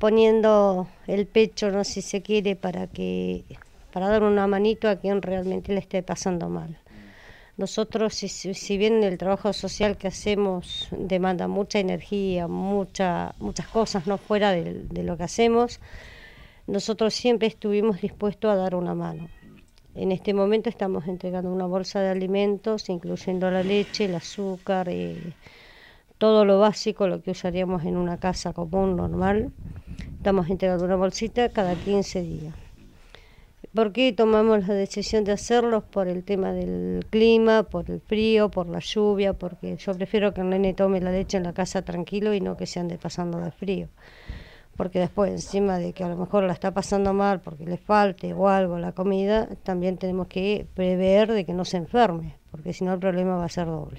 poniendo el pecho, no si se quiere, para dar una manito a quien realmente le esté pasando mal. Nosotros, si bien el trabajo social que hacemos demanda mucha energía, muchas cosas no fuera de lo que hacemos, nosotros siempre estuvimos dispuestos a dar una mano. En este momento estamos entregando una bolsa de alimentos, incluyendo la leche, el azúcar, todo lo básico, lo que usaríamos en una casa común, normal. Estamos entregando una bolsita cada 15 días. ¿Por qué tomamos la decisión de hacerlo? Por el tema del clima, por el frío, por la lluvia, porque yo prefiero que el nene tome la leche en la casa tranquilo y no que se ande pasando de frío. Porque después, encima de que a lo mejor la está pasando mal porque le falte o algo la comida, también tenemos que prever de que no se enferme, porque si no el problema va a ser doble.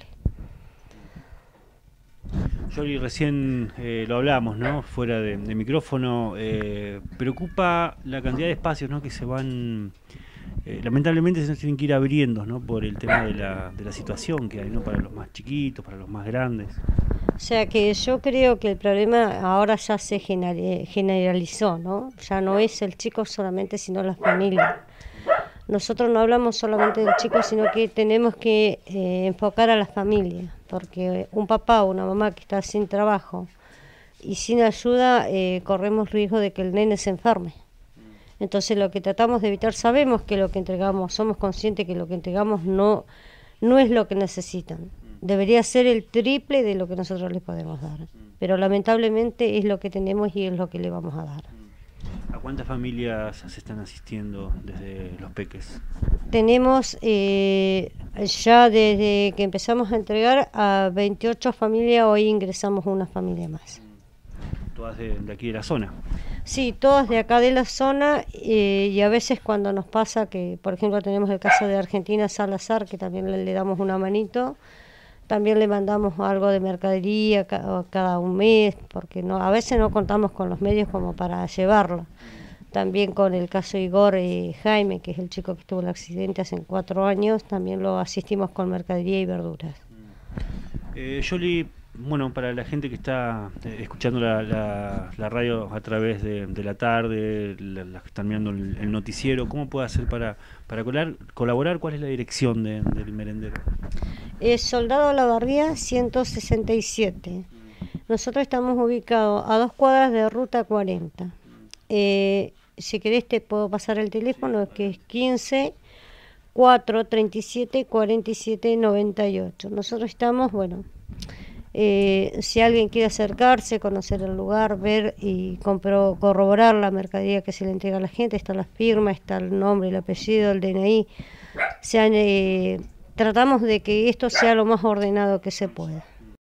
Yoli, recién lo hablamos, ¿no? Fuera de micrófono. Preocupa la cantidad de espacios, ¿no? Que se van, lamentablemente se tienen que ir abriendo, ¿no? Por el tema de la situación que hay, ¿no? Para los más chiquitos, para los más grandes. O sea que yo creo que el problema ahora ya se generalizó, ¿no? Ya no es el chico solamente, sino la familia. Nosotros no hablamos solamente del chico, sino que tenemos que enfocar a la familia, porque un papá o una mamá que está sin trabajo y sin ayuda, corremos riesgo de que el nene se enferme. Entonces lo que tratamos de evitar, sabemos que lo que entregamos, somos conscientes que lo que entregamos no es lo que necesitan. Debería ser el triple de lo que nosotros les podemos dar, pero lamentablemente es lo que tenemos y es lo que le vamos a dar. ¿A cuántas familias se están asistiendo desde Los Peques? Tenemos ya desde que empezamos a entregar a 28 familias, hoy ingresamos una familia más. ¿Todas de aquí de la zona? Sí, todas de acá de la zona, y a veces cuando nos pasa que, por ejemplo, tenemos el caso de Argentina Salazar, que también le damos una manito, también le mandamos algo de mercadería cada un mes, porque a veces no contamos con los medios como para llevarlo. También con el caso Igor Jaime, que es el chico que tuvo el accidente hace 4 años, también lo asistimos con mercadería y verduras. Yoli, bueno, para la gente que está escuchando la radio a través de la tarde, las que están mirando el noticiero, ¿cómo puede hacer para colaborar? ¿Cuál es la dirección del merendero? Soldado Olavarría 167. Nosotros estamos ubicados a 2 cuadras de Ruta 40. Si querés te puedo pasar el teléfono, que es 15 437 47 98. Nosotros estamos, si alguien quiere acercarse, conocer el lugar, ver y corroborar la mercadería que se le entrega a la gente, está la firma, está el nombre, el apellido, el DNI. Tratamos de que esto sea lo más ordenado que se pueda.